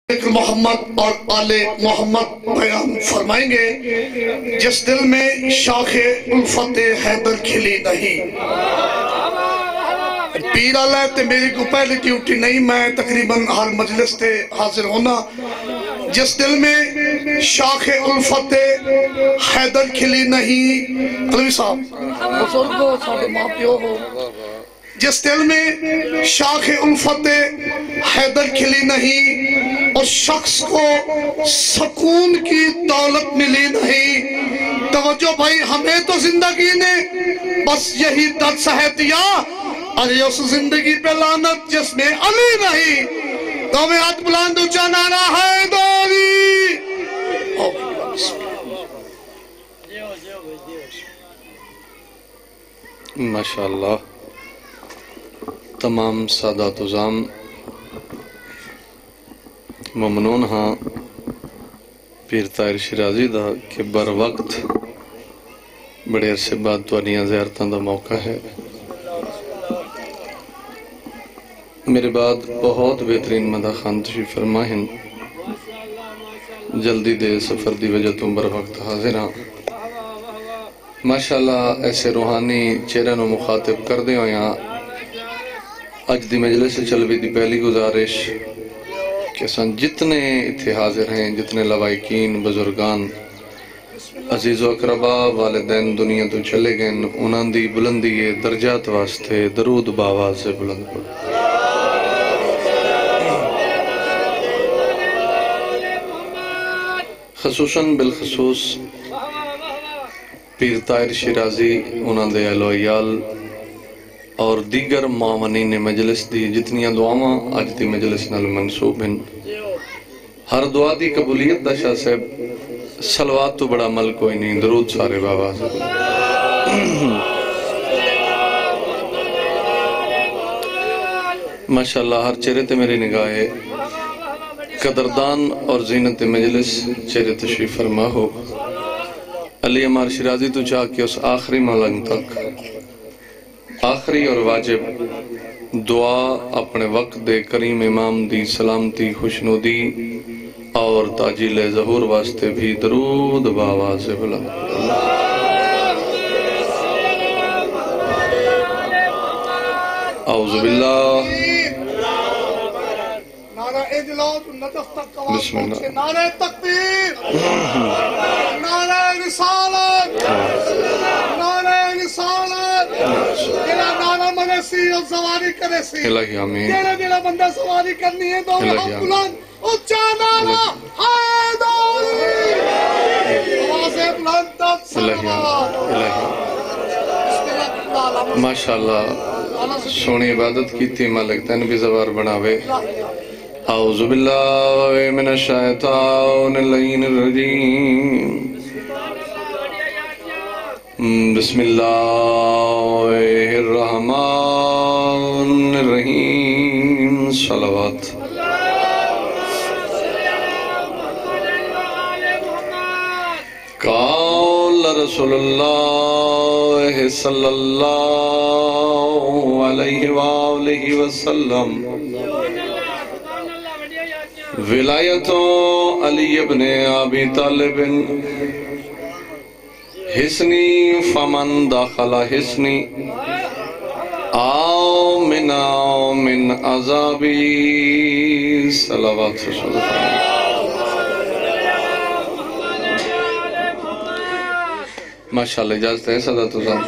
محمد اور آل محمد بیان فرمائیں گے جس دل میں شاخ الفت حیدر کھلی نہیں. پیر آلہ تے میری کو پہلے ڈیوٹی نہیں، میں تقریباً ہر مجلس تے حاضر ہونا. جس دل میں شاخ الفت حیدر کھلی نہیں، علوی صاحب بزرگ ہو، ساڑھے ماں پیو ہو، جس دل میں شاخ الفت حیدر کھلی نہیں اور شخص کو سکون کی دولت ملی نہیں. توجہ بھائی، ہمیں تو زندگی نے بس یہی درد سہہ دیا، ارے اس زندگی پہ لعنت جس میں علی نہیں. تو میں ہاتھ بلند اونچا نعرہ حیدری. ماشاءاللہ تمام سادات عظام ممنون ہاں پیر طاہر شیرازی دا کہ بر وقت بڑے عرصے بعد توانیاں زیارتاں دا موقع ہے. میرے بعد بہت بہترین مدہ خان تشریف فرما ہیں، جلدی دے سفر دی وجہ تم بر وقت حاضر ہاں. ماشاءاللہ ایسے روحانی چہرے نو مخاطب کر دے ہو یہاں اج دی مجلس سے چلوی دی پہلی گزارش کہ سن جتنے اتھے حاضر ہیں، جتنے لوائقین بزرگان عزیز و اقربا والدین دنیا تو چلے گئے، انہاں دی بلندی درجات واسطے درود باواز سے بلند پڑھ. خصوصاً بالخصوص پیر طاہر شیرازی، انہاں دے اہل و عیال اور دیگر معاونین مجلس دی جتنیاں دعاواں آج دی مجلس نال منسوب ہیں، ہر دعا دی قبولیت دا شاہ صاحب صلوات تو بڑا عمل کوئی نہیں، درود سارے بابا سے. ماشاءاللہ ہر چہرے تے میری نگاہ ہے، قدردان اور زینت مجلس چہرے تشریف فرما ہو. علی عمار شیرازی تو چاہ کہ اس آخری ملنگ تک آخری اور واجب دعا اپنے وقت دے کریم امام دی سلامتی خوشنودی اور تاجیل ظہور واسطے بھی درود باواز بلند. اعوذ باللہ بسم اللہ. نعرہ تکبیر، نعرہ رسالت، نعرہ رسالت. جنہا نعرہ منے سی اور سواری کرے سی، الہی آمین. جنہا بندہ سواری کرنی ہے تو ہم بلند اچھا نعرہ حیدری. آواز بلند تک سلوات. ماشاءاللہ سونی عبادت کی تھی، مالک تین بھی زبار بناوے. اعوذ باللہ من الشیطان اللعین الرجیم، بسم اللہ الرحمن الرحیم. صلوات. قال رسول اللہ صلی اللہ علیہ وآلہ وسلم، ولایت علی ابن ابی طالب حسنی فمن داخل حسنی آمن من عذابی. صلوات سے صلوات. ماشاءاللہ اجازت ہے سادات عظام.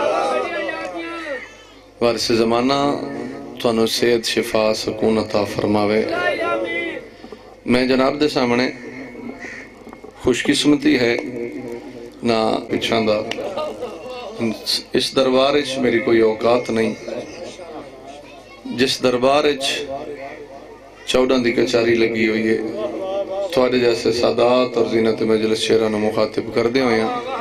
وارث زمانہ تانوں صحت شفا سکون عطا فرماوے. میں جناب دے سامنے خوش قسمتی ہے نہ پچھاں دا، اس دربار اچ میری کوئی اوقات نہیں. جس دربار اچ 14 دی کچاری لگی ہوئی ہے، تھوڑے جیسے سادات اور زینت مجلس شیران مخاطب کر دے ہوئے ہیں.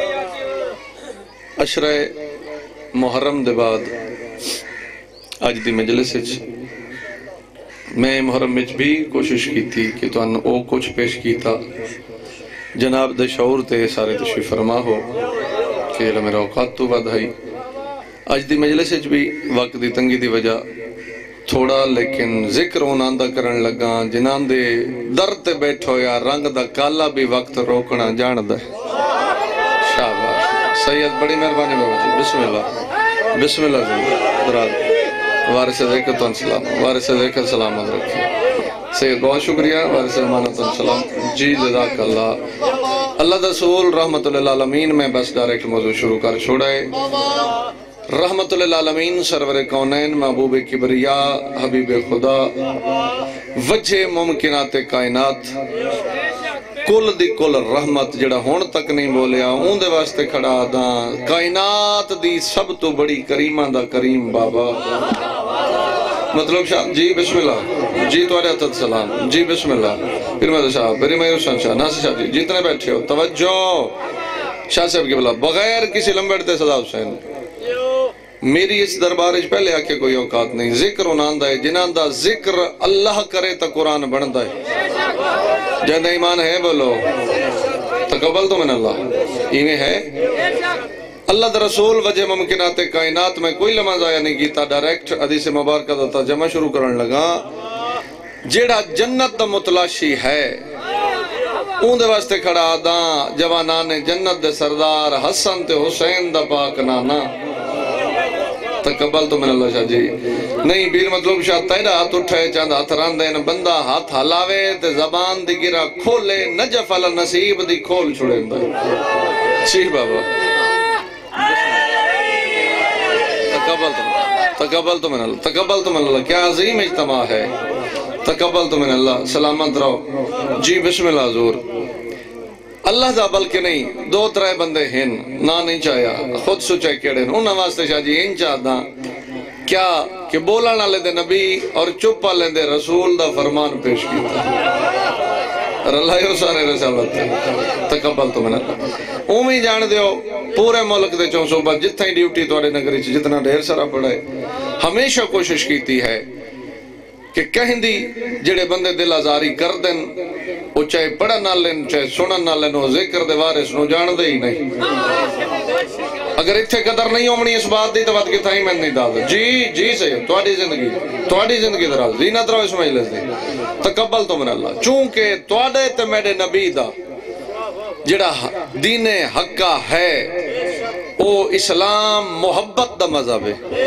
عشرہ محرم دے بعد آج دی مجلس اچ میں محرم وچ بھی کوشش کی تھی کہ تو او کچھ پیش کی تھا جناب دے شعور تے سارے تشریف فرما ہو کہ میرا اوقات تو بدھائی. اج دی مجلس وچ بھی وقت دی تنگی دی وجہ تھوڑا لیکن ذکر انہاں دا کرن لگا جنہاں دے در تے بیٹھو یا رنگ دا کالا بھی وقت روکنا جان دے شاباش سید بڑی مہربانی بابا جی بسم اللہ جی دراد وارث ذکر تن سلام وارث ذکر سلامت رکھیں سید بہت شکریہ وارث امانت سلام جی جزاک اللہ اللہ رسول رحمت للعالمین میں بس ڈائریکٹ موضوع شروع کر چھوڑائے رحمت للعالمین سرور کونین محبوب کبریاء حبیب خدا وجہ ممکنات کائنات کل دی کل رحمت جڑا ہون تک نہیں بولیا اون دے واسطے کھڑا دا کائنات دی سب تو بڑی کریمہ دا کریم بابا مطلب شاہ جی بسم اللہ جی توارے عطت سلام جی بسم اللہ پھر میں شاہ بری میں حسین شاہ ناصر شاہ جی جتنے بیٹھے ہو توجہ شاہ صاحب کی بلا بغیر کسی لمبڑتے صدا حسین میری اس دربارش پہلے آکے کوئی اوقات نہیں ذکر انہاں دا ہے جنہاں دا ذکر اللہ کرے تا قرآن بڑھتا ہے جہاں ایمان ہے بولو تقبل تو من اللہ ایمیں ہے اللہ دا رسول وجہ ممکنات کائنات میں کوئی لمحہ ضائع نہیں کیتا ڈائریکٹ حدیث مبارکہ دا ترجمہ شروع کرن لگا جیڑا جنت دا متلاشی ہے اون دے واسطے کھڑا دا جوانان جنت دے سردار حسن تے حسین دا پاک نانا تقبل تو من اللہ شاہ جی نہیں بیر مطلب شاہ تیرا ہاتھ اٹھائے چاند ہاتھ راندین بندہ ہاتھ ہلاوے تے زبان دی گرا کھولے نجف علی نصیب دی کھول چھوڑے شیخ بابا تقبل تو من اللہ کیا عظیم اجتماع ہے تقبل تو من اللہ سلامت رہو جی بسم اللہ حضور اللہ دا بلکہ نہیں دو ترائے بندے ہیں نا نہیں چاہیا خود سوچے کیڑے انہاں واسطے شاہ جی ان چاہتا کیا کہ بولا نہ لے دے نبی اور چپا لے دے رسول دا فرمان پیش کیتا رلائیو سارے رسالت تقبل تو من اللہ اومی جان دیو پورے ملک دے چون صوبہ جتنا ہی ڈیوٹی توڑے نگری چھ جتنا ڈھیر سارا پڑھائے ہمیشہ کوشش کیتی ہے کہ کہیں دی جڑے بندے دل آزاری کر دیں وہ چاہے پڑھا نہ لیں چاہے سنا نہ لیں وہ ذکر دے وارث نو جان دے ہی نہیں اگر اتھے قدر نہیں ہومنی اس بات دی تو بات کی تھائی میں نہیں دادا جی سید توڑی زندگی دراز زینت رہو اس مجلس دی تقبل تو من اللہ چونکہ توڑے تے میرے نبی دا جڑا دین حقہ ہے او اسلام محبت دا مذہب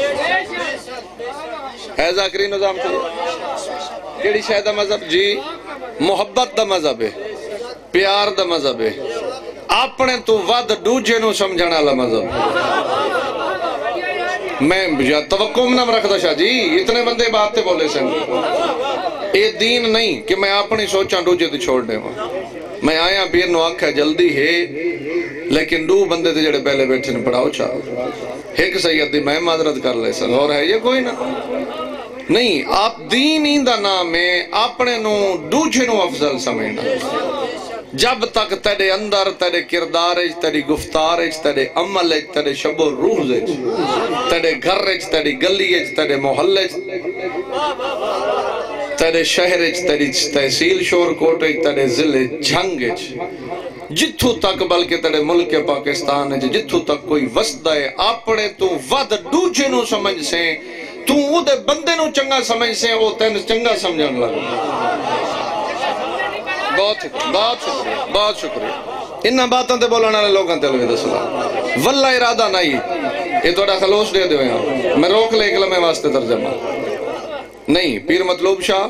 ہے ذاکری نظام کو کیڑی شاید دا مذہب جی محبت دا مذہب ہے پیار دا مذہب ہے اپنے تو ود دوجے نو سمجھنا والا مذہب میں توقع نہ رکھتا شاہ جی اتنے بندے بات تے بولے سن اے دین نہیں کہ میں اپنی سوچاں دوجے تے چھوڑ دے میں آیا پیر نو آکھا جلدی ہے لیکن دو بندے تے جڑے پہلے بیٹھے نے پڑھاؤ چاہو ایک سید دی میں معذرت کر لے سن اور ہے یہ کوئی نہ نہیں آپ دین ہی دا نام ہے اپنے نو دوجے نو افضل سمجھنا جب تک تیرے اندر تیرے کردارج تیری گفتارج تیرے عملج تیرے شب و روزج تیرے گھرج تیری گلیج تیرے محلج تیرے شہرج تیری تحصیل شور کوٹج تیرے ضلع جھنگج جتھو تک بلکہ تیرے ملک پاکستان ہے جتھو تک کوئی وسطہ ہے اپنے تو ود دوجے نو سمجھ سے تو وہ دے بندے نو چنگا سمجھ سے وہ تین چنگا سمجھن لگا بہت شکریہ انہاں باتاں تے بولانا والے لوگاں تے الوداع سلام واللہ ارادہ نہیں یہ توڑا خلوص دے دیو یہاں میں روک لے ایک لمحے واسطے ترجمہ نہیں پیر مطلوب شاہ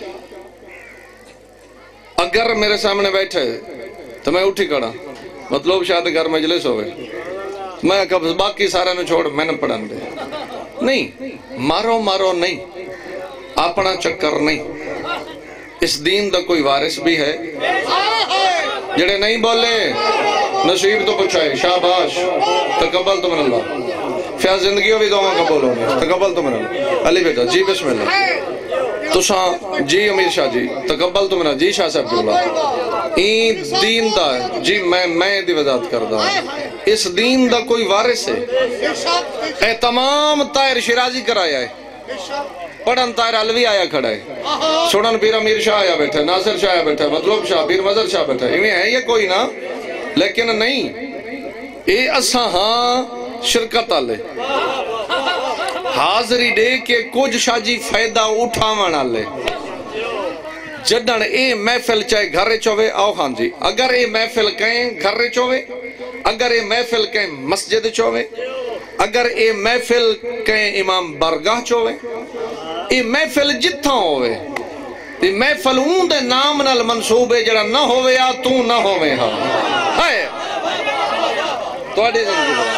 اگر میرے سامنے بیٹھے تو میں اٹھی کڑا مطلوب شاہ دے گھر مجلس ہوئے میں کب باقی سارے نو چھوڑ میں نے پڑھن دے نہیں مارو نہیں اپنا چکر نہیں اس دین دا کوئی وارث بھی ہے جڑے نہیں بولے نصیب تو پچھائے شاباش تقبل تو من اللہ فیاض زندگیوں بھی دعا قبول ہونے تقبل تو من اللہ علی بیٹا جی بسم اللہ تو شاہ جی امیر شاہ جی تقبل تو من اللہ جی شاہ صاحب اللہ این دین دا جی میں دی وضاحت کر دا اس دین دا کوئی وارث ہے اے تمام طاہر شیرازی کرایا ہے پڑھن طاہر علوی آیا کھڑا ہے سنن پیر امیر شاہ آیا بیٹھا ہے ناصر شاہ آیا بیٹھا ہے مطلوب شاہ پیر مظہر شاہ بیٹھا ہے انہیں ہے یہ کوئی نا لیکن نہیں اے اسا ہاں شرکت آلے حاضری دے کے کچھ شاجی فائدہ اٹھاونا لے جدن اے محفل چاہے گھر چوے آؤ خان جی اگر اے محفل کہیں گھر چوے اگر اے محفل کہیں مسجد چوے اگر اے محفل کہیں امام برگاہ چوے اے محفل جتھا ہوئے اے محفل اون دے نام نال منصوبے جڑا نہ ہوئے یا تو نہ ہوئے ہاں ہے توڑی زندگی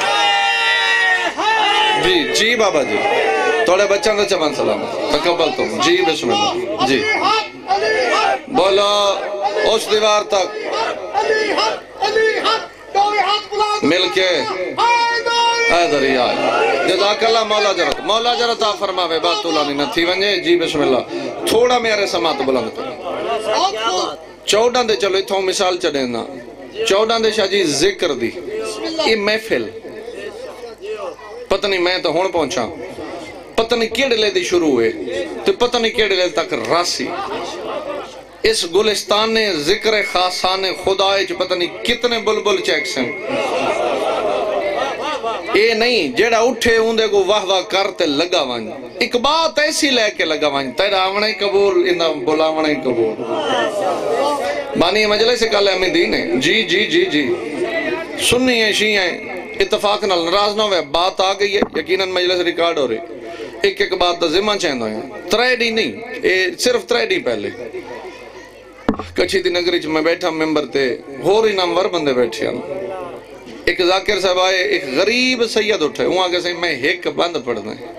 جی جی بابا جی توڑے بچان دا چمان سلام تقبل تم جی بسم اللہ جی بولو اس دیوار تک مل کے حیدر آئے جزاک اللہ مولا جرت آپ فرماوے بات طولانی نہ تھی ونجے جی بسم اللہ تھوڑا میرے سماعت بلند کریں 14 دے چلو اتھوں مثال چڑھنا 14 دے شاہ جی ذکر دی یہ محفل پتہ نہیں میں تو ہون پہنچا پتہ نہیں کیڑے لے دی شروع ہوئے تو پتہ نہیں کیڑے لے تک راسی اس گلستان نے ذکر خاصان خدای چ پتہ نہیں کتنے بلبل چیکس ہیں اے نہیں جیڑا اٹھے ہوندے کو واہ واہ کرتے لگا وانج ایک بات ایسی لے کے لگا وانج تیرا آونا ہی قبول انہا بلاونا ہی قبول بانی مجلس کال احمد دین ہے جی جی جی جی سننی ہیں شیعہ ہیں اتفاق نال ناراض نہ ہوئے بات آ گئی ہے یقیناً مجلس ریکارڈ ہو رہی ایک ایک بات دا ذمہ چاہندہ ہیں تریڈی نہیں صرف تریڈی پہلے کچھی دی نگری چ میں بیٹھا ممبر تے ہو رہی نامور بندے بیٹھے ہیں ایک ذاکر صاحب آئے ایک غریب سید اٹھے وہاں کے سہیں میں ایک بند پڑھنا ہے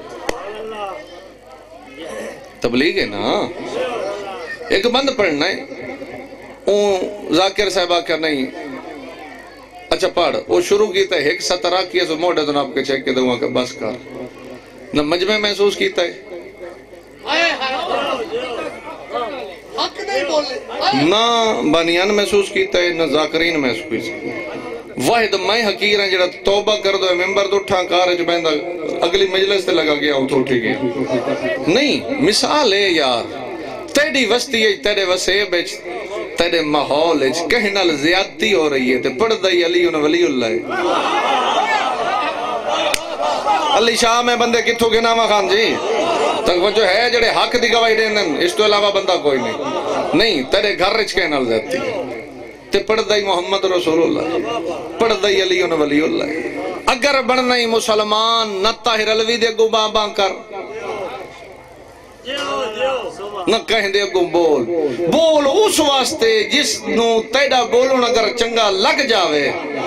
تبلیغ ہے نا ایک بند پڑھنا ہے ذاکر صاحب آکر نہیں اچھا پڑھ وہ شروع کیتا ہے ایک سترہ کیا سو موڑے تو آپ کے چیک کے دوں کہ بس کر نہ مجمع محسوس کیتا ہے نہ بانیان محسوس کیتا ہے نہ ذاکرین محسوس کیتا ہے واحد میں حقیر ہیں جڑا توبہ کر دو ممبر تو اٹھا کارج بہندہ اگلی مجلس تے لگا گیا ہوں تو اٹھی گیا نہیں مثال ہے یار تیڑی وستی ہے تیڑے وسیب ہے تیڑے ماحول ہے کہیں نال زیادتی ہو رہی ہے تے پڑھ دائی علی ولی اللہ ہے علی شاہ میں بندے کتھو کے نامہ خان جی تک وہ جو ہے جڑے حق دی گواہی دینن اس تو علاوہ بندہ کوئی نہیں تیرے گھر رچ کہیں نال زیادتی تے پڑھ دائی محمد رسول اللہ پڑھ دائی علی ولی اللہ اگر بڑھنا ہی مسلمان نہ طاہر علوی دے گو بابا کر نہ کہیں دے گو بول اس واسطے جس نو تیڑا بولن اگر چنگا لگ جاوے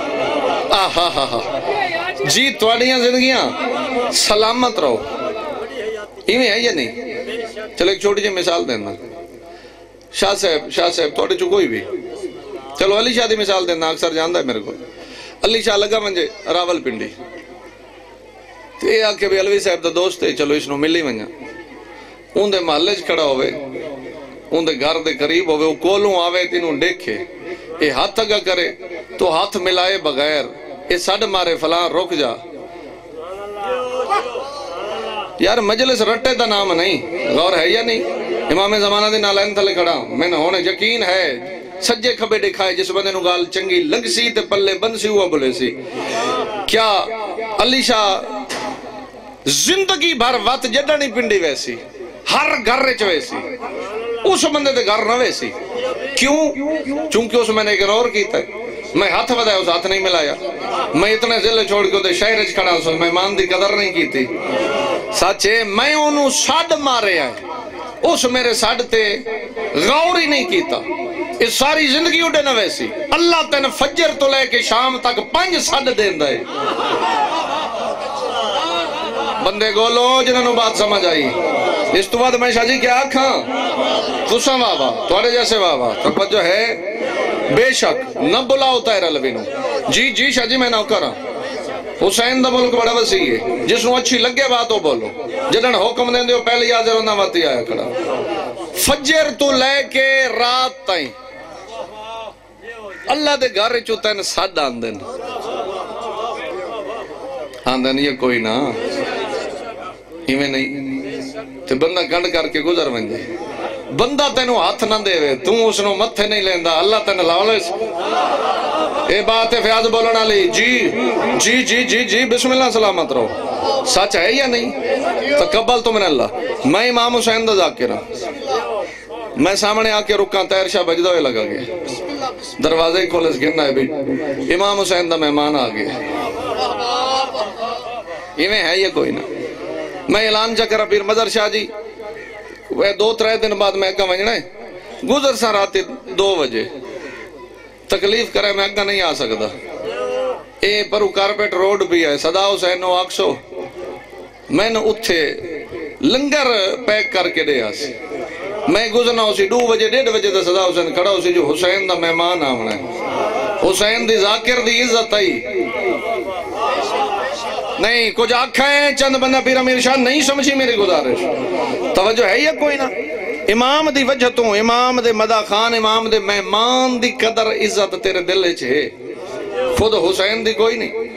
جی توڑیاں زندگیاں سلامت رہو ایویں ہے یا نہیں چلو ایک چھوٹی جی مثال دینا شاہ صاحب توڑے چو کوئی بھی چلو علی شاہ دی مثال دینا اکثر جاندہ ہے میرے کو علی شاہ لگا منجے راول پنڈی تو یہ آکے بھی علوی صاحب دا دوست ہے چلو اس نو ملی منجا ان دے محلج کھڑا ہوئے ان دے گھر دے قریب ہوئے وہ کولوں آوے تینوں دیکھے یہ ہاتھ اگا کرے تو ہاتھ ملائے بغیر یہ سڑ مارے فلان رک جا یار مجلس رٹے دا نام نہیں غور ہے یا نہیں امام زمانہ دے نالین تھلے کھڑا میں نے ہونے یقین ہے سجے کھبے دکھائے جس بندے نو گال چنگی لگ سی تے پلے بند سی ہوا بولے سی کیا علی شاہ زندگی بھر وقت جڈانی پنڈی ویسی ہر گھر رچ ویسی اس بندے دے گھر نہ ویسی کیوں چونکہ اس میں نے اگنور کیتا ہے میں ہاتھ بدایا اس ہاتھ نہیں ملایا میں اتنے ذلے چھوڑ کے دے شہر اچ کھڑا سو میں مان دی قدر نہیں کیتی سچے میں انہوں ساڑھ مارے آئے اس میرے ساڑھ تے غور ہی نہیں کیتا اس ساری زندگی اٹھے نہ ویسی اللہ تین فجر تو لے کے شام تک 5 ساڑھ دین دائے بندے گولو جنہوں بات سمجھ آئی اس تو بعد میں شاہ جی کیا آکھاں تساں بابا توڑے جیسے بابا توجہ ہے بے شک نہ بلاؤ تائر علوی نو جی جی شاہ جی میں نہ کرا حسین دا ملک بڑا وسیع ہے جس نو اچھی لگے بات ہو بولو جنہاں حکم دیں دیو پہلے حاضر ہونا واتی آیا کھڑا فجر تو لے کے رات تائیں اللہ دے گھر چوتا ہے ساڑھ آندن آندن یہ کوئی نا ہی میں نہیں تے بندہ گنڈ کر کے گزر بن جائے بندہ تینوں ہاتھ نہ دے وے تو اس نو متھے نہیں لیندا اللہ تینوں لاولے اے بات ہے فیاض بولنا لی جی جی جی جی جی بسم اللہ سلامت رہو سچ ہے یا نہیں تقبل تو من اللہ میں امام حسین دا ذاکر ہوں میں سامنے آ کے رکاں تیر شاہ بجدہ ہوئے لگا گیا دروازے کھولس گرنا ہے بھی امام حسین دا مہمان آ گیا یہ میں ہے یہ کوئی نہ میں اعلان چکر پیر مظہر شاہ جی وہ 2-3 دن بعد میں اگا ونجنا ہے گزر سا رات 2 بجے تکلیف کرے میں اگا نہیں آ سکتا اے پرو کارپیٹ روڈ بھی ہے صدا حسین نو آکسو میں نے اتھے لنگر پیک کر کے دے آسی میں گزرنا اسی 2 بجے 1:30 بجے دا صدا حسین کھڑا اسی جو حسین دا مہمان آمنا ہے حسین دی ذاکر دی عزت آئی نہیں کچھ آنکھیں چند بندہ پیر امیر شاہ نہیں سمجھی میری گزارش توجہ ہے یا کوئی نہ امام دی وجہ تو امام دے مدہ خان امام دے مہمان دی قدر عزت تیرے دل چھے خود حسین دی کوئی نہیں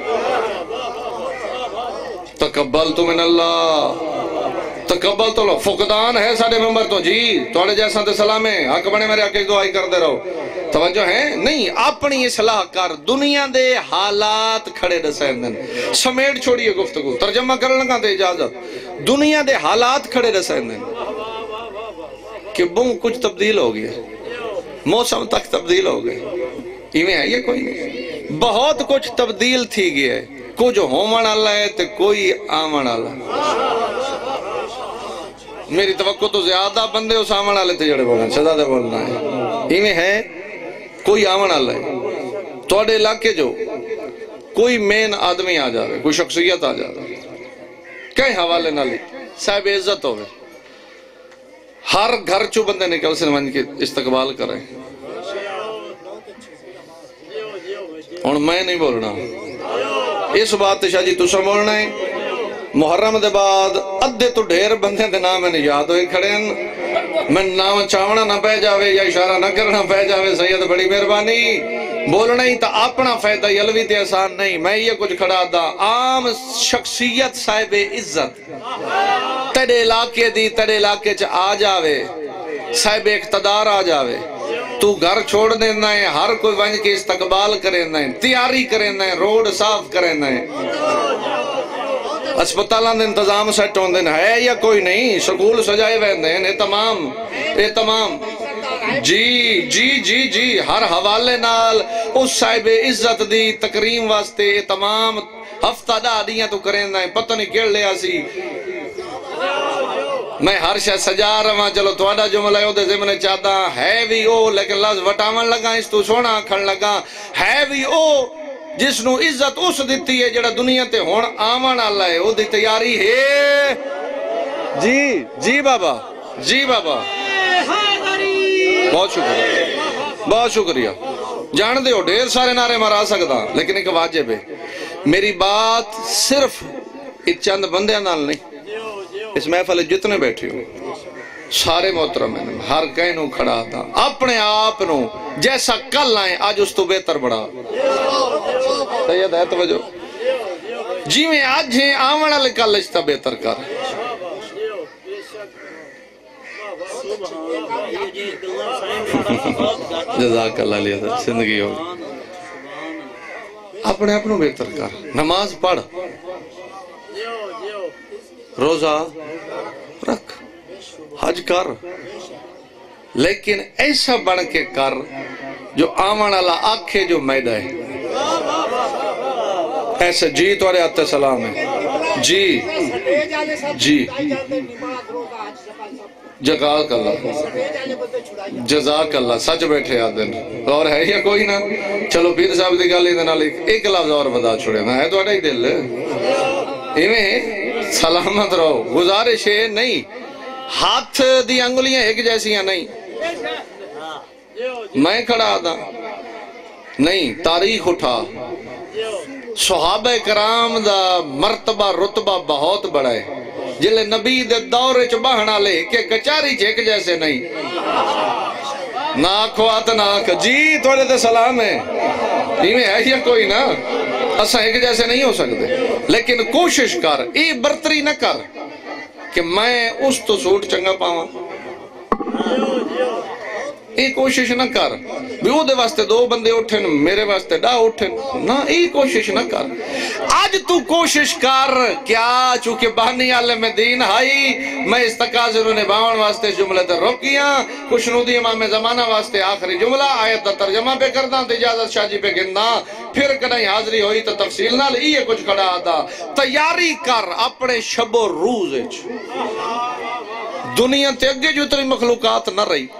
تقبل تو من اللہ تقبل تو لو فقدان ہے ساڑھے ممبر تو جی توڑے جیسا تے سلامیں حق بنے میرے حق دعائی کر دے رہو توجہ ہے نہیں اپنی اصلاح کر دنیا دے حالات کھڑے رسین دن سمیٹ چھوڑیے گفتگو ترجمہ کرنے کا دے اجازت دنیا دے حالات کھڑے رسین دن کہ بوں کچھ تبدیل ہو گیا موسم تک تبدیل ہو گئے ایویں ہے یہ کوئی نہیں بہت کچھ تبدیل تھی گیا ہے کچھ ہومن اللہ ہے تے کوئی آمن اللہ میری توقع تو زیادہ بندے اس آمن اللہ تے جڑے بولنا سزا دے بولنا ہے ایویں ہے کوئی آمن اللہ ہے توڑے علاقے جو کوئی مین آدمی آ جاوے کوئی شخصیت آ جاوے کہیں حوالے نہ لی صاحب عزت ہوئے ہر گھر چو بندے نکل سے نمان کے استقبال کریں اور میں نہیں بولنا اس بات شاہ جی تو سا بولنا ہے محرم دے بعد ادھے تو ڈھیر بندے دے نام میں نے یاد ہوئے کھڑے ہیں میں نام چاونا نہ پہ جاوے یا اشارہ نہ کرنا پہ جاوے سید بڑی مہربانی بولنا ہی تا اپنا فائدہ یلوی تے آسان نہیں میں یہ کچھ کھڑا دا عام شخصیت صاحب عزت تیرے علاقے دی تیرے علاقے چ آ جاوے صاحب اقتدار آ جاوے تو گھر چھوڑ دینا ہے ہر کوئی ونج کے استقبال کرنا ہے تیاری کرنا ہے روڈ صاف کرنا ہے اسپتالان دے انتظام سیٹ ہون دن ہے یا کوئی نہیں سکول سجائے وین دین اے تمام جی جی جی جی ہر حوالے نال اس صاحب عزت دی تکریم واسطے اے تمام ہفتہ دا دیاں تو کریں دائیں پتہ نہیں کیڑ لیا سی میں ہر شاہ سجا رہا چلو توڑا جملہ ہو دے زمنے چاہتا ہے بھی او لیکن لفظ وٹاون لگا اس تو سونا کھڑ لگا ہے بھی او جس نو عزت اس دیتی ہے جڑا دنیا تے ہون آمان اللہ ہے او دی تیاری ہے جی جی بابا جی بابا بہت شکریہ بہت شکریہ جان دے ہو ڈھیر سارے نعرے مرا سکتا لیکن ایک واجب ہے میری بات صرف ایک چند بندے نال نہیں اس محفل جتنے بیٹھے ہو سارے محترم ہیں ہر کہیں کھڑا تھا اپنے آپ نو جیسا کل آئیں آج اس تو بہتر بڑھا سید ہے توجہ جی میں آج ہیں آمنہ لکل اچھتا بہتر کر جزاک اللہ علیہ زندگی ہو اپنے اپنوں بہتر کر نماز پڑھ روزہ رکھ حج کر لیکن ایسا بڑھ کے کر جو آمن اللہ آنکھیں جو میدہ ہے ایسے جی توڑے آتے سلام ہے جی جی جزاک اللہ جزاک اللہ سچ بیٹھے آدن اور ہے یا کوئی نہ چلو پیر صاحب دی گالی دینا ایک لفظ اور بدا چھوڑے نا ہے توڑا ہی دل ایمیں سلامت رہو گزارش ہے نہیں ہاتھ دی انگلیاں ایک جیسیاں نہیں میں کھڑا تھا نہیں تاریخ اٹھا صحابہ کرام دا مرتبہ رتبہ بہت بڑا ہے جلے نبی دے دور چ بہنا لے کہ کچاری چیک جیسے نہیں ناک وات ناک جی توڑے تے سلام ہے ایمیں ہے یا کوئی نا اسا ایک جیسے نہیں ہو سکتے لیکن کوشش کر ای برتری نہ کر کہ میں اس تو سوٹ چنگا پاواں یہ کوشش نہ کر بھی وہ دے واسطے 2 بندے اٹھن میرے واسطے 10 اٹھن نہ، یہ کوشش نہ کر. آج تو کوشش کر کیا چونکہ بہانی عالم دین ہائی میں اس تقاضے نو نبھاؤن واسطے اس جملے تے روکیاں. خوشنودی امام زمانہ واسطے آخری جملہ آیت دا ترجمہ پہ کرداں تے اجازت شاہ جی پہ گنداں پھر کدیں حاضری ہوئی تو تفصیل نال یہ کچھ کھڑا آتا. تیاری کر اپنے شب و روز وچ. دنیا تے اگے جو اتنی مخلوقات نہ رہی،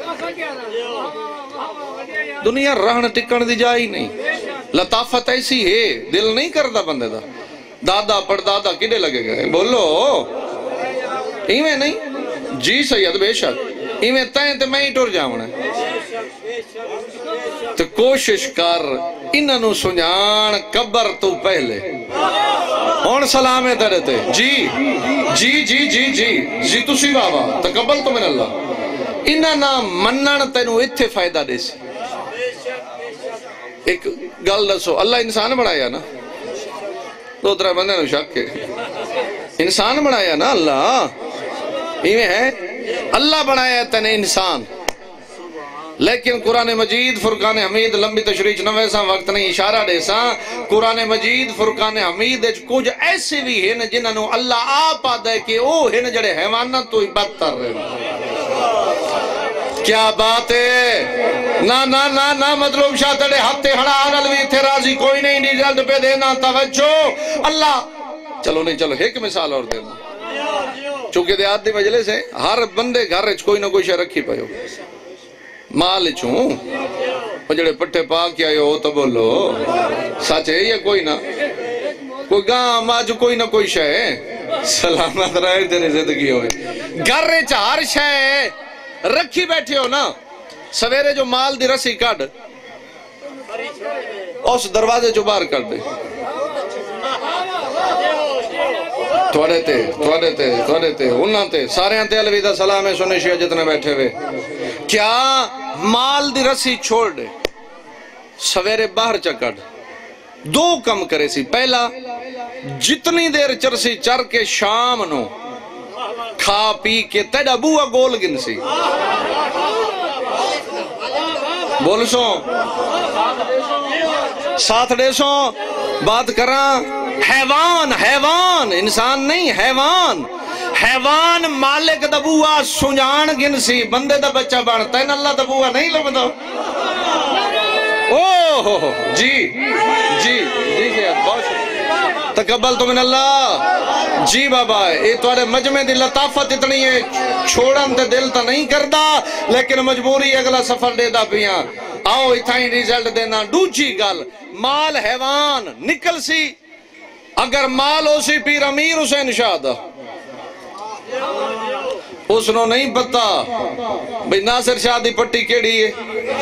دنیا رہن ٹکن دی جائی نہیں. لطافت ایسی ہے دل نہیں کرتا بندے دا. دادا پردادا کدے لگے گئے بولو ایویں نہیں جی سید بے شک ایویں تائیں تے میں ہی ٹر جاؤں. تو کوشش کر انہوں سنجان قبر تو پہلے. ہون سلام ہے تیرے تے جی جی جی جی جی جی تسی بابا تقبل تو من اللہ. انہاں نہ منن تینوں اتھے فائدہ دے سی. ایک گل دسو اللہ انسان بنایا نا 2-3 بندے نو شک ہے انسان بنایا نا اللہ ایویں ہے اللہ بنایا تینے انسان. لیکن قرآن مجید فرقان حمید لمبی تشریح نہ ویسا وقت نہیں اشارہ دے سا. قرآن مجید فرقان حمید کچھ ایسے بھی ہیں جنہوں اللہ آپ آدھے کہ او ہیں جڑے حیوانات تو ہی بدتر رہے. کیا بات ہے نا نا نا نا مطلوب شاہ تڑے ہاتھے ہڑا آنالوی تھے راضی کوئی نہیں ریزلٹ پہ دینا توجہ اللہ. چلو نہیں چلو ایک مثال اور دینا چونکہ دیہات دی مجلس ہے ہر بندے گھر رچ کوئی نہ کوئی شے رکھی پائیو. مال چوں وہ جڑے پٹھے پا کے آئے ہو تو بولو سچ ہے یا کوئی نہ کوئی گام آج کوئی نہ کوئی شے سلامت رہے تیرے زندگی ہوئے. گھر رچ ہر شے رکھی بیٹھے ہو نا. سویرے جو مال دی رسی کڑ اس دروازے جو باہر کر دے تھوڑے تے انہاں تے سارے انتے الویدہ سلام ہے سنے شیعہ جتنے بیٹھے ہوئے. کیا مال دی رسی چھوڑ دے سویرے باہر چکڑ 2 کم کرے سی. پہلا جتنی دیر چرسی چر کے شام نو کھا پی کے تیڑا بوہ گول گن سی. بول سو ساتھ دے سو بات کراں. حیوان انسان نہیں حیوان مالک دا بوہ سنجان گن سی. بندے دا بچہ بانتا ہے اللہ دا بوہ نہیں لگ دو. اوہ جی جی جی بہت تقبل تو من اللہ جی بابا. یہ توڑے مجمع دی لطافت اتنی ہے چھوڑن تے دل تا نہیں کردا لیکن مجبوری اگلا سفر دے دا پیاں. آؤ اتھائیں ریزلٹ دینا. دوجی گل مال حیوان نکل سی. اگر مال ہو سی پیر امیر حسین شاہ دا اس نو نہیں پتا بھئی ناصر شاہ دی پٹی کیڑی ہے.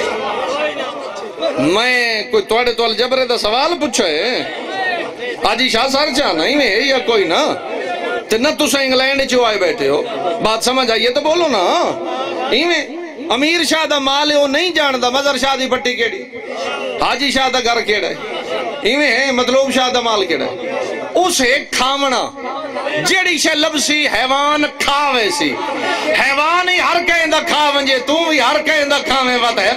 میں کوئی توڑے تو الجبرے دا سوال پوچھا ہے آجی شاہ سار چاہ نہیں میں یا کوئی نا تے نہ تُسا انگلینڈ چو آئے بیٹھے ہو بات سمجھ آئیے تو بولو نا. امیر شاہ دا مال ہے وہ نہیں جان دا مظہر شاہ دی پٹی کیڑی حاجی شاہ دا گھر کیڑا ہے مطلوب شاہ دا مال کیڑا ہے. اس ایک کھامنا جیڑی شے لبسی حیوان کھاوے سی. حیوان ہی ہر کہیں دا کھاویں جے تو ہی ہر کہیں دا کھاویں بات ہے.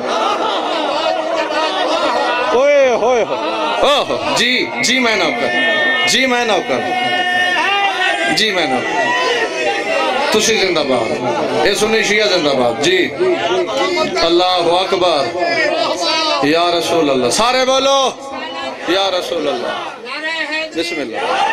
جی جی میں نوکر جی میں نوکر جی میں نوکر تسی زندہ باد اے سنی شیعہ زندہ باد جی. اللہ اکبر یا رسول اللہ سارے بولو یا رسول اللہ بسم اللہ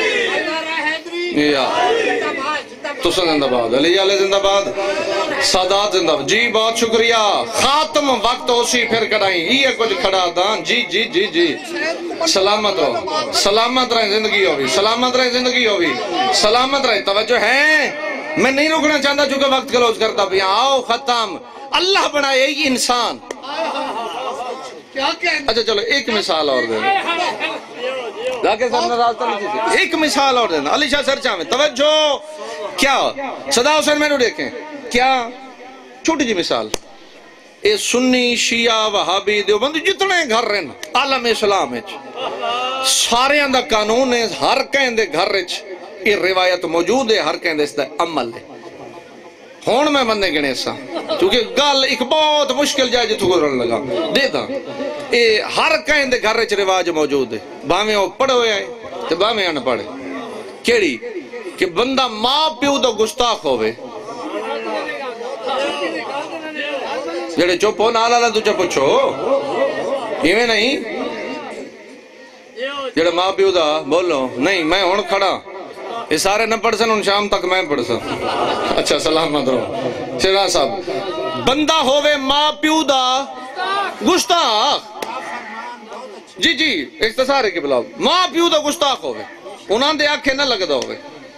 یا تسا زندہ باد علی علیہ زندہ باد سادات زندہ باد. جی بہت شکریہ. خاتم وقت اسی پھر کڑائیں یہ کچھ کھڑا دان جی جی جی جی سلامت ہو سلامت رہے زندگی ہوئی سلامت رہے زندگی ہوئی سلامت رہے. توجہ ہے میں نہیں رکنا چاہتا چونکہ وقت کلوز کرتا بھی. آؤ ختم. اللہ بنائے یہ انسان. اچھا چلو ایک مثال اور دے ایک مثال اور دینا. علی شاہ سر چاہمیں توجہ کیا صدا حسین میں نے دیکھیں کیا چھوٹی جی مثال. اے سنی شیعہ وہابی دیوبندی جتنے گھر رہن عالم اسلام سارے اندہ قانون ہے. ہر کہیں دے گھر رچ یہ روایت موجود ہے. ہر کہیں دے اس دا عمل ہے. ہون میں بندے گنے سا کیونکہ گل ایک بہت مشکل جائے جتوں گزرن لگا دے دا اے ہر کہیں دے گھر وچ رواج موجود ہے باویں او پڑھے ہوئے ہیں تے باویں ان پڑھے کیڑی کہ بندہ ماں پیو دا گستاخ ہوئے جڑے چپ ہو نال والا تجھے پوچھو ایویں نہیں جڑے ماں پیو دا بولو نہیں میں ہن کھڑا یہ سارے نہ پڑھ سن ان شام تک میں پڑھ سن اچھا سلامت رہو شہزاد صاحب بندہ ہوئے ماں پیو دا گستاخ جی جی اختصار ہے کہ بلاؤ ماں پیو دا گستاخ ہوئے انہاں دے آنکھیں نہ لگدا ہوئے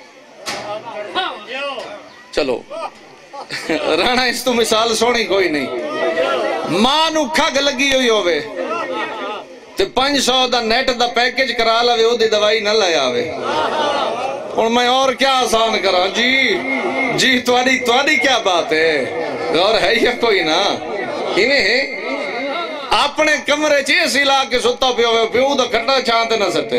چلو رانا اس تو مثال سونی کوئی نہیں ماں نو کھگ لگی ہوئی ہوئے تے 500 دا نیٹ دا پیکج کرا لوے او دی دوائی نہ لے آوے اور میں اور کیا آسان کرا جی تواڈی کیا بات ہے غور ہے یا کوئی نہ انہیں اپنے کمرے چیسی لا کے ستا پیو دا کھٹا چھانتے نہ سٹے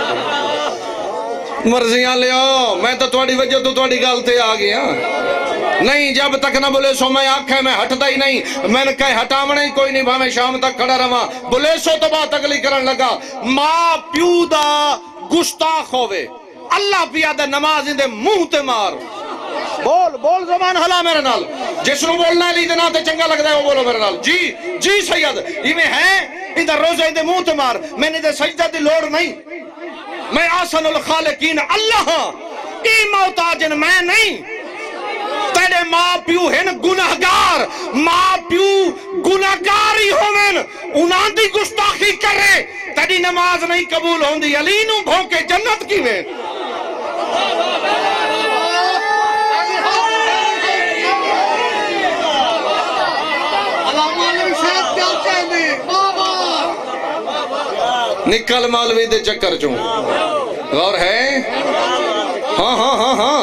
مرضیاں لے آؤ میں تو تواڈی وجہ تو تواڈی گالتے آ گیا نہیں جب تک نہ بولے سو میں آنکھیں میں ہٹتا ہی نہیں میں نے کہے ہٹاونے ہی کوئی نہیں بھامے شام تک کھڑا رہا بولے سو تو بات اگلی کرن لگا ماں پیو دا گستاخ ہوئے اللہ پیا دے نماز دے منہ تے مار بول زبان ہلا میرے نال جس نو بولنا لی دے تے چنگا لگدا ہے وہ بولو میرے نال جی سید ایویں ہے ادھر روزے دے منہ تے مار میں نے دے سجدہ دی لوڑ نہیں میں آسن الخالقین اللہ ای محتاجن میں نہیں تیرے ماں پیو ہیں گناہگار ماں پیو گناہگار ہی ہوئن انہاں دی گستاخی کرے تیری نماز نہیں قبول ہوندی علی نو بھونکے جنت کی میں نکل مولوی دے چکر چوں غور ہے ہاں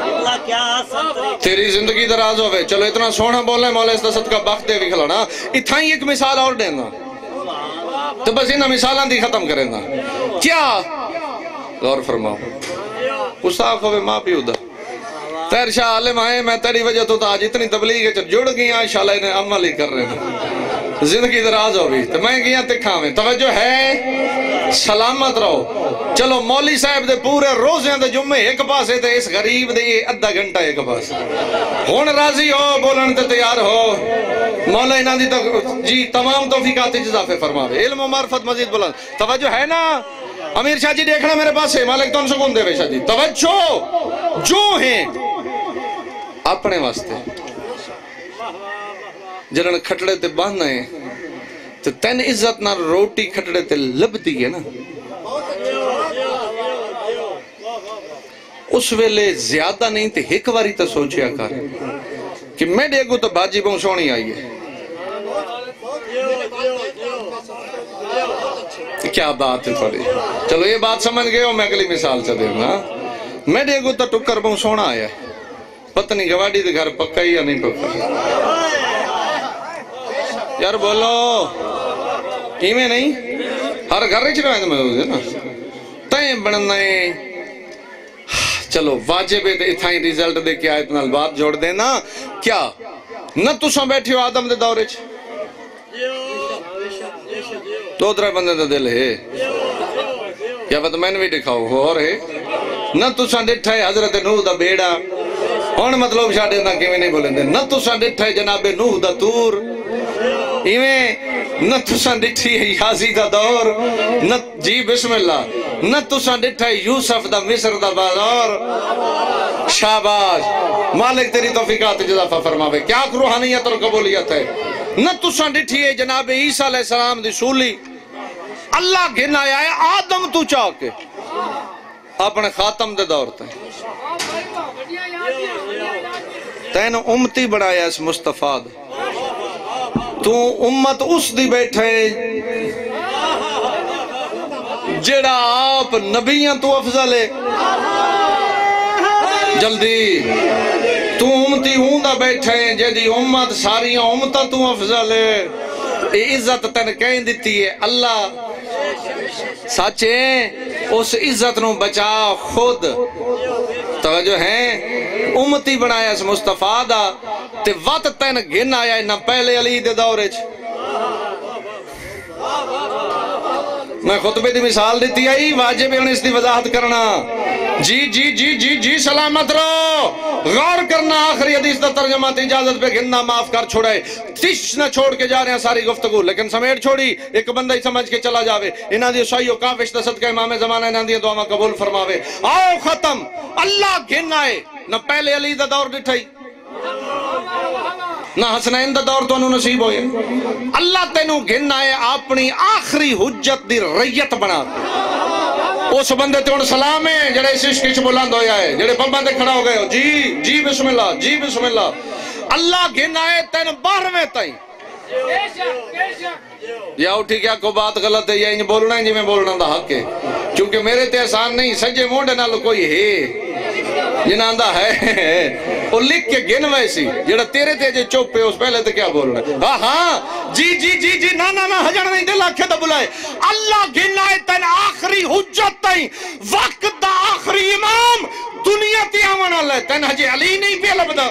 تیری زندگی دراز ہوئے چلو اتنا سونا بولنے مولا اس دا صدقہ بخت دے بھی کھلانا اتھا ہی ایک مثال اور دینا تو بس انہا مثالان دی ختم کریں نا کیا غور فرماؤ گستاخ ہوئے ماں پیو دا تیر شاہ عالم آئے میں تیری وجہ تو آج اتنی تبلیغ ہے جڑ گئی آئے شاء انہیں عمل ہی کر رہے ہیں زندگی دراز ہو بھی تو میں گیا تکھا میں توجہ ہے سلامت رہو چلو مولی صاحب دے پورے روزیں دے جمعے ایک پاسے تے اس غریب دے یہ ادھا گھنٹہ ایک پاس ہون راضی ہو بولن تے تیار ہو مولا انہاں دی جی تمام توفیقات اضافے فرماوے علم و معرفت مزید بلند توجہ ہے نا امیر شاہ جی دیکھنا میرے پاس ہے مالک تون سکون دے بے شاہ جی توجہ جو ہیں اپنے واسطے جنہاں کھٹڑے تے باندھنا ہے تو تین عزت نہ روٹی کھٹڑے تے لب دی ہے نا اس ویلے زیادہ نہیں تے ایک واری تا سوچیا کر کہ میں دیکھو تو باجی بہن سونی آئی ہے کیا بات ہے تھوڑی چلو یہ بات سمجھ گئے ہو میں اگلی مثال سے دے نا میں دیکھو تو ٹکر بہن سونا آیا ہے پتہ نہیں گواڑی دے گھر پکا ہی یا نہیں پکا یار بولو ایمیں نہیں ہر گھر رہی چلو میں ہوگی نا تائیں بڑھنا ہے چلو واجب ہے اتھائیں ریزلٹ دے کے آیت نال بات جوڑ دینا کیا نہ تُساں بیٹھی ہو آدم دے دورے چ دو درہ بندے دے دل ہے کیا بات میں نے بھی دکھاؤ ہو اور ہے نہ تُساں ڈٹھا ہے حضرت نوح دا بیڑا ہون مطلب شاہ دینا کیویں نہیں بولیں دے نہ تُساں ڈٹھا ہے جناب نوح دا تور ایویں نہ تُساں ڈٹھی ہے یازی دا دور نہ جی بسم اللہ نہ تُساں ڈٹھا ہے یوسف دا مصر دا بازار شاباش مالک تیری توفیقات اضافہ فرماوے کیا روحانیت اور قبولیت ہے نہ تُساں ڈٹھی ہے جناب عیسیٰ علیہ السلام دی سولی اللہ گھن آیا ہے آدم تو چاہ کے اپنے خاتم دے دور تے تین امتی بڑھایا اس مصطفیٰ دے تو امت اس دی بیٹھے جڑا آپ نبیاں تو افضل ہے جلدی تو امتی ہوں دا بیٹھے جیدی امت ساریاں امتہ تو افضل ہے یہ عزت تن کہیں دیتی ہے اللہ سچے اس عزت نو بچا خود توجہ ہیں امتی بنایا اس مصطفیٰ دا تے وقت تین گھن آیا نہ پہلے علی دے دورے میں خطبے دی مثال دیتی آئی واجب ہے اس دی وضاحت کرنا جی جی جی جی جی سلامت رہو غور کرنا آخری حدیث دا ترجمہ تے اجازت پہ گھننا معاف کر چھوڑے تش نہ چھوڑ کے جا رہے ہیں ساری گفتگو لیکن سمیٹ چھوڑی ایک بندہ ہی سمجھ کے چلا جاوے انہاں دی صحیح و کافش دا صدقہ امام زمانہ انہاں دی دعا قبول فرماوے آؤ ختم اللہ گھن آئے نہ پہلے علی دا دور ڈٹھائی نہ حسنین دا دور تو انہوں نصیب ہوئے اللہ تینوں گھن آئے اپنی آخری حجت دی ریت بنا اس بندے تے ان سلام ہے جڑے اس عشق وچ بلند ہویا ہے جڑے بمباں تے کھڑا ہو گئے ہو جی جی بسم اللہ جی بسم اللہ اللہ گھن آئے تین 12ویں تائیں یا اٹھی کیا کو بات غلط ہے یا انج بولنا ہے جی میں بولنا دا حق ہے کیونکہ میرے تے احسان نہیں سجے مونڈے نال کوئی ہے جنہاں دا ہے وہ لکھ کے گن ویسی جڑا تیرے تے جے چوپ پہ اس پہلے تے کیا بولنا ہے ہاں ہاں جی جی جی جی نا نا نا ہجن نہیں دل آکھے دا بلائے اللہ گن آئے تین آخری حجت تائیں وقت دا آخری امام دنیا تی آمان اللہ تین حجی علی نہیں پہ لبدا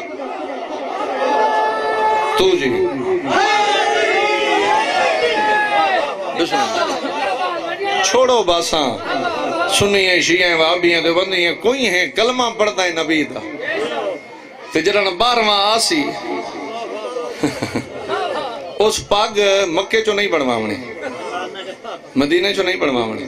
تو جی چھوڑو باساں سنیے شیعیں وابیاں دے بندیاں کوئی ہیں کلمہ پڑھتا ہے نبی دا تے جڑا 12واں آسی اس پاگ مکے چو نہیں بنواونے مدینے چو نہیں بنواونے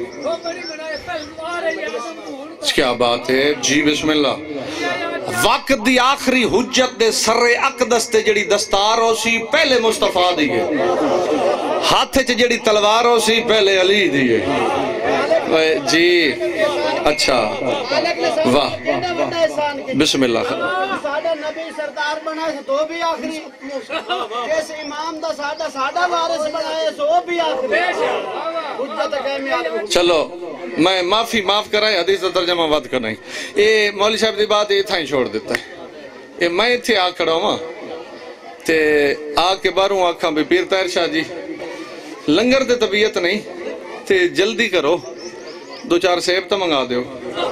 کیا بات ہے جی بسم اللہ وقت دی آخری حجت دے سر اقدس تے جڑی دستار ہو سی پہلے مصطفیٰ دیئے ہاتھ چ جڑی تلوار ہو سی پہلے علی دیئے جی اچھا واہ بسم اللہ ساڑھا نبی سردار بنائے تو بھی آخری جیسے امام دا ساڑھا وارث بنائے سو بھی آخری حجت قائم آدم چلو میں معاف کرائے حدیث دا ترجمہ وعد کرنا ہی یہ مولی صاحب دی بات یہ تھا ہی چھوڑ دیتا ہے یہ میں تھے آ کھڑا ہوں تے آ کے باروں آکھاں بھی پیر طاہر شاہ جی لنگر دے طبیعت نہیں تے جلدی کرو 2-4 سیب تو منگا دیو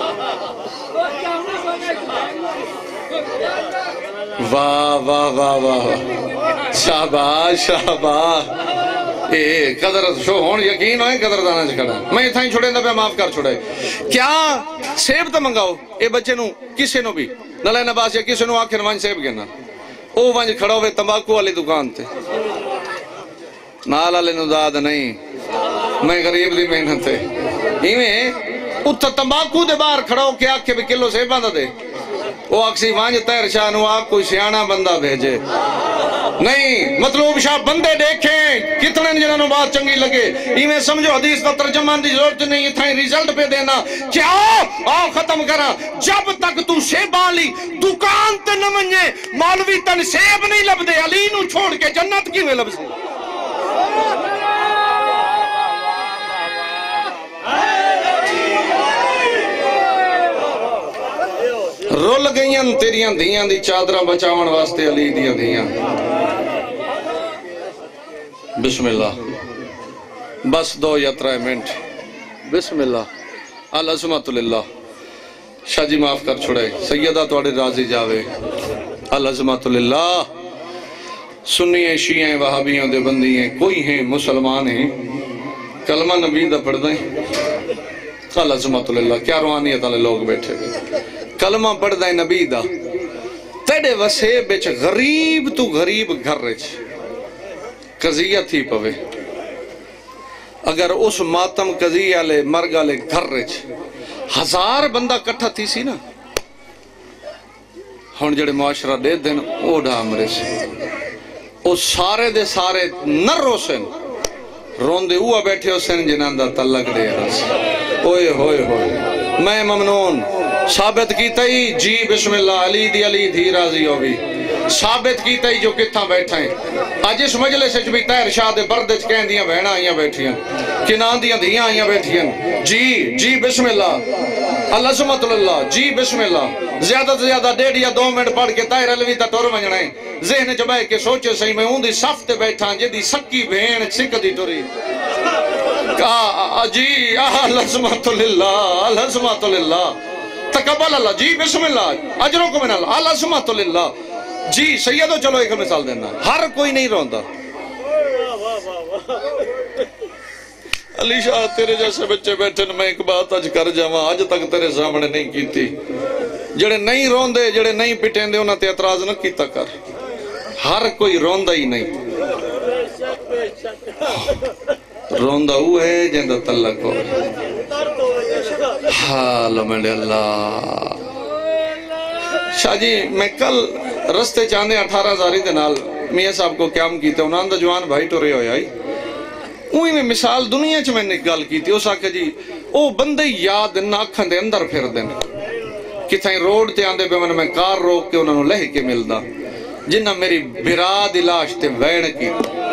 واہ واہ واہ واہ شاباش شاباش اے قدر شو ہون یقین ہوئے قدر دانا چکڑا میں اتھا ہی چھوڑے اندہ پہ معاف کر چھوڑے کیا سیب تو منگاؤ اے بچے نو کسے نو بھی نلائے نباس یا کسے نو آخر وانج سیب گنا او وانج کھڑا ہوئے تمباکو والی دکان تے نالا لے نداد نہیں میں غریب دی محنت ہے ایویں اتھا تمباکو دے باہر کھڑا ہو کے آکھے بھی کلو سیب باندھا دے وہ اکسی وانج تیر شاہ نو آپ کوئی سیانہ بندہ بھیجے نہیں مطلوب شاہ بندے دیکھیں کتنے جنہوں بات چنگی لگے ایویں سمجھو حدیث کا ترجمہ دی ضرورت نہیں تھا ریزلٹ پہ دینا کیا آؤ ختم کرا جب تک تو سیب آلی دکان تے نہ منجے مولوی تن سیب نہیں لب دے علی نو چھوڑ کے جنت کی میں لب سے رول گئیاں تیریاں دھیاں دی چادرہ بچاون واسطے علی دیاں دھیاں بسم اللہ بس 2 یا 3 منٹ بسم اللہ العظمت للہ شاہ جی معاف کر چھوڑے سیدہ توڑے راضی جاوے العظمت للہ سنیے شیعیں وہابیاں دے بندیاں کوئی ہیں مسلمان ہیں کلمہ نبی دا پڑھ دیں العظمت للہ کیا روحانیت والے لوگ بیٹھے کلمہ پڑھ دیں نبی دا تیڑے وسے بچ غریب تو غریب گھر رچ قضیہ تھی پوے اگر اس ماتم قضیہ لے مرگا لے گھر رچ 1000 بندہ کٹھا تھی سی نا ہون جڑے معاشرہ دے دن اوڑا امرے سے او سارے دے سارے نر روسن روندے ہوا بیٹھے ہو سن جنان دا تلق دے رس اوئے ہوئے ہوئے میں ممنون ثابت کیتا ہی جی بسم اللہ علی دی راضی ہوگی ثابت کیتا ہی جو کتھا بیٹھا ہیں آج اس مجلس بھی طاہر شاہ دے بردج کہیں دیاں بہنا آئیاں بیٹھیاں کنان دیاں دھیاں آئیاں بیٹھیاں جی بسم اللہ العظمت اللہ جی بسم اللہ زیادہ سے زیادہ 1.5 یا 2 منٹ پڑھ کے طاہر علوی تا ٹور ونجنا ہے ذہن جبائے کے سوچے صحیح میں ہوں دی صف تے بیٹھا جے دی سکی بہن سک دی ٹوری جی العظمت للہ تقبل اللہ جی بسم اللہ اجرکم من اللہ العظمت للہ جی سیدو چلو ایک مثال دینا، ہر کوئی نہیں روندا. علی شاہ تیرے جیسے بچے بیٹھے میں ایک بات آج کر جاواں آج تک تیرے سامنے نہیں کیتی. جڑے نہیں روندے جڑے نہیں پٹیندے انہاں تے اعتراض نہ کیتا کر. ہر کوئی روندا ہی نہیں. روندا وہ ہے جندا تعلق ہو. حال میں اللہ شاہ جی میں کل رستے چاندے 18,000 دے نال میاں صاحب کو قیام کیتے انہاں دا جوان بھائی ٹورے ہویا آئی اوہی میں مثال دنیا چ میں نے گل کیتی اس آکے جی او بندے یاد نہ اکھاں دے اندر پھر دین کتھائیں روڈ تے آندے پہ میں کار روک کے انہوں لہ کے ملدا جنہ میری براد لاش تے وین کی.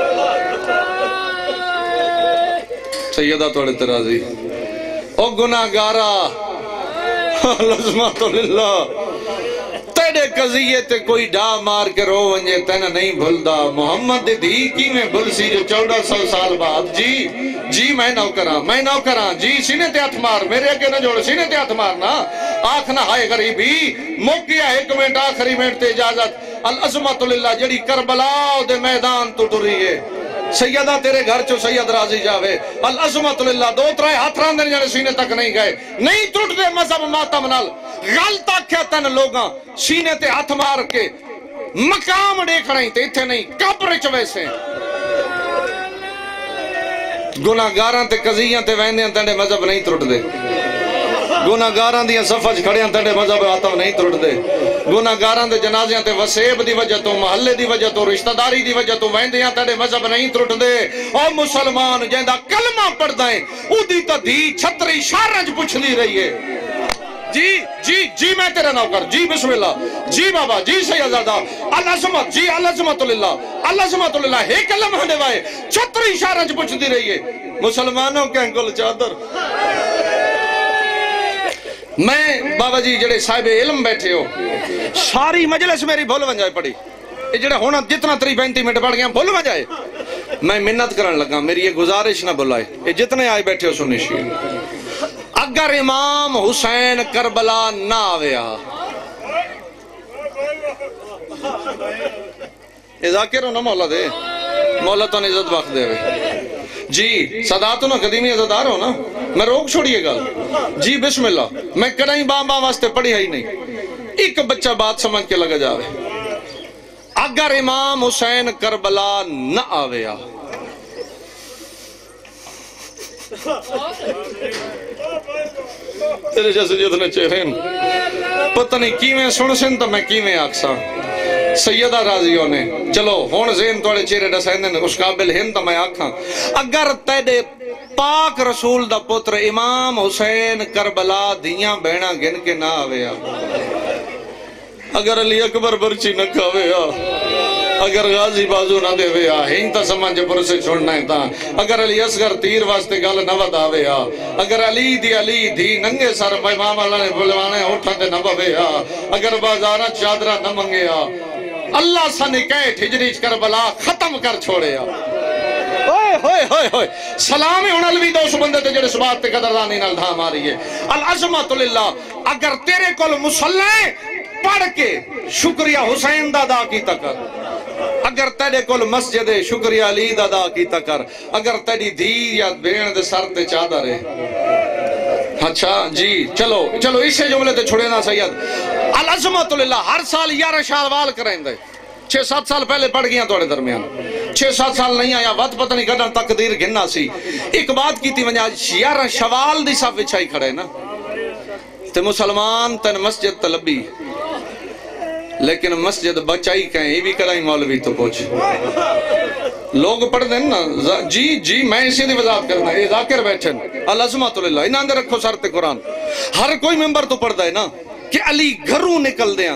سیدہ توڑے ترازی او گناہگارا لازمات للہ تیرے قضیے تے کوئی ڈا مار کے رو ونجے تینا نہیں بھلدا. محمد دی کی میں بھل سی جو 1400 سال بعد جی میں نو کراں جی سینے تے ہاتھ مار میرے اگے نہ جوڑ سینے تے ہاتھ مارنا آنکھنا ہائے غریبی موقعہ ایک منٹ آخری منٹ تے اجازت العظمت للہ جڑی کربلا دے میدان تو ٹری ہے. سیدہ تیرے گھر چو سید راضی جاوے العظمت للہ 2-3 ہاتھ راندے جانے سینے تک نہیں گئے نہیں ٹوٹ دے مذہب ماتم نال غلطہ کیا تن لوگاں سینے تے ہاتھ مار کے مقام دیکھ رہی تے اتھے نہیں قبر چ ویسے گناہگاراں تے قضیاں تے ویندیاں تنڈے مذہب نہیں ٹوٹ دے. گناہگاراں دیاں صفحہ کھڑیاں تنڈے مذہب آتم نہیں ٹوٹ دے. گناہگاراں دے جنازیاں تے وسیب دی وجہ تو محلے دی وجہ تو رشتہ داری دی وجہ تو ویندیاں تنڈے مذہب نہیں ٹوٹ دے. او مسلمان جیندہ کلمہ پڑھ دائیں او دی تا دی چھتری شارج پوچھ لی رہی ہے. جی میں تیرا نوکر جی بسم اللہ جی بابا جی سیدزادہ العظمت جی العظمت للہ ایک کلمہ ہنے وائے چھتری شارج پوچھ دی رہی ہے. مسلمانوں کے انگل چادر میں بابا جی جڑے صاحب علم بیٹھے ہو ساری مجلس میری بھول بن جائے پڑی یہ جڑے ہونا جتنا 35 منٹ پڑھ گیا بھول بن جائے. میں منت کرن لگا میری یہ گزارش نہ بلائے یہ جتنے آئے بیٹھے ہو سنیشی اگر امام حسین کربلا نہ آویا ذاکر ہو نا مولا دے مولا تو عزت بخت دے جی صدا تو نا قدیمی عزتدار ہو نا میں روک چھوڑیے گا جی بسم اللہ میں کڑائیں بابا واسطے پڑھی ہی نہیں ایک بچہ بات سمجھ کے لگا جاوے اگر امام حسین کربلا نہ آویا تیرے جیسے جتنے چہرے پتہ نہیں کیویں سن سن تو میں کیویں آکسا سیدہ راضیوں نے چلو ہون زین توڑے چہرے ڈسائندن اس قابل ہن تو میں آکھاں اگر تیرے پاک رسول دا پتر امام حسین کربلا دیاں بہنا گن کے نہ آویا اگر علی اکبر برچی نہ کھاویا اگر غازی بازو نہ دے ویا ہین تا سمجھ پر سے چھوڑنا ہے تا اگر علی اصغر تیر واسطے گل نہ ودا ویا اگر علی دی ننگے سر امام اللہ نے بلوانے اٹھا دے نہ ویا اگر بازارہ چادرہ نہ منگیا اللہ سا نکیٹ ہجری کربلا ختم کر چھوڑیا. ہوئے سلامی ہونا لوی دو بندے تے جڑے سبات تے قدردانی نال دھا ماری ہے. العظمت للہ اگر تیرے کول مسلح پڑھ کے شکریہ حسین دا دا کی تکر اگر تیرے کول مسجد شکریہ علی دا دا کی تکر اگر تیری دھی یا بین دے سر تے چادر ہے. اچھا جی چلو اسے جملے تے چھوڑے نا سید. العظمت للہ ہر سال 11 شوال کریں دے 6-7 سال پہلے پڑھ گیا توڑے درمیان 6-7 سال نہیں آیا وقت پتہ نہیں کرنا تقدیر گھننا سی. ایک بات کی تھی میں 11 شوال دی صاف وچھائی کھڑے نا تے مسلمان تن مسجد طلبی لیکن مسجد بچائی کہیں یہ بھی کرائی مولوی تو پوچھ لوگ پڑھ دیں نا جی میں اسی دی وضاحت کرنا یہ ذاکر بیٹھن العظمت للہ انہاں دے رکھو سر تے قرآن ہر کوئی ممبر تو پڑھ دے نا کہ علی گھروں نکل دیاں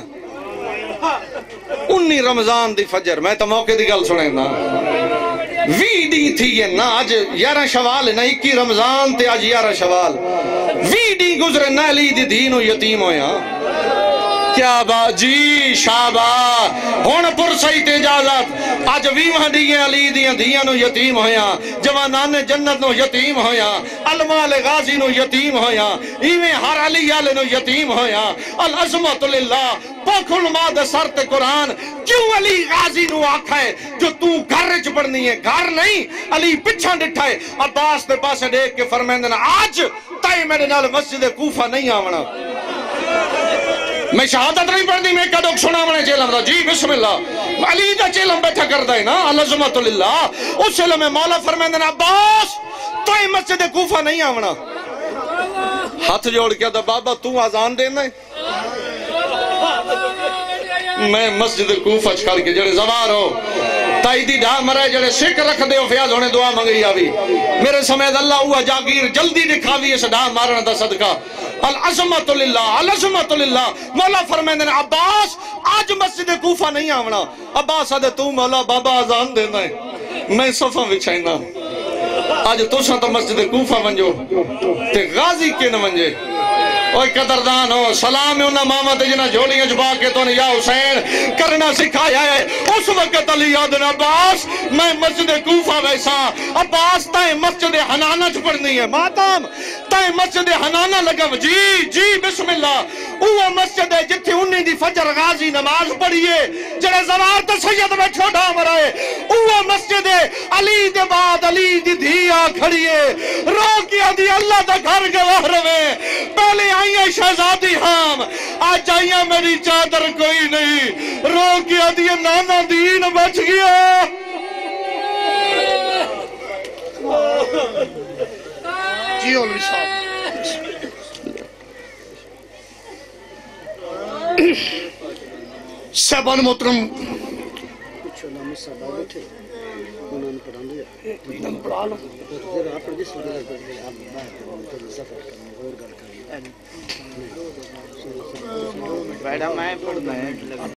19 رمضان دی فجر میں تو موقع دی گل سنیں نا وی ڈی تھی یہ نا آج 11 شوال نا 21 رمضان تے آج 11 شوال وی ڈی گزرے نا علی دی دین و یتیم ہویا کیا باجی شابا ہون پرسائی تے اجازت اج 20 دیاں علی دیاں دیاں نو یتیم ہویا جوانان جنت نو یتیم ہویا المال غازی نو یتیم ہویا ایویں ہر علی والے نو یتیم ہویا العظمت للہ پوکھن ماد سر تے قرآن کیوں علی غازی نو آکھا ہے جو تو گھر وچ پڑھنی ہے گھر نہیں علی پچھا ڈٹھا ہے عباس دے پاسے دیکھ کے فرمیندے نا آج تائیں میرے نال مسجد کوفہ نہیں آونا میں شہادت نہیں پڑھ دی میں کدوک سنا منے چیلم دا جی بسم اللہ علی دا چیلم بیٹھا کر دائیں نا العظمت للہ اس چیلم میں مولا فرمیندے نا عباس تائیں مسجد کوفہ نہیں آونا ہاتھ جوڑ کیا دا بابا تو آزان دینا ہے میں مسجد کوفہ چھکر کے جڑے زوار ہو تائی دی ڈھا مرے جڑے شک رکھ دے ہو فیاض ہونے دعا منگئی آوی میرے سمید اللہ ہوا جاگیر جلدی دکھاوی اس ڈھا مارنا دا صدقہ العظمت للہ العظمت للہ مولا فرمیندے عباس آج مسجد کوفہ نہیں آونا عباس آدھے تو مولا بابا آزان دینا ہے میں صفحہ بچھائنا آج تو سا تو مسجد کوفہ منجو تے غازی کے نہ منجے اوہ قدردان ہو سلام انہا ماما تے جنہ جھولیاں جبا کے تو نے یا حسین کرنا سکھایا ہے اس وقت علی یادن عباس میں مسجد کوفہ ویسا عباس تائیں مسجد حنانہ چھپڑنی ہے ماتم تائیں مسجد حنانہ لگم جی بسم اللہ اوہ مسجد ہے جتھے انہی دی فجر غازی نماز پڑھئے جڑے زوار تے سید میں چھوٹا مرائے اوہ مسجد ہے علی دے بعد علی دی دھیا کھڑیے رو کیا دی اللہ دا گھر گواہ روے پہلے آئیے شہزادی ہم آج آئیے میری چادر کوئی نہیں رو کیا دی نانا دین بچ گیا جی علوی صاحب صاحبان محترم بیٹا میں پڑھنا ہے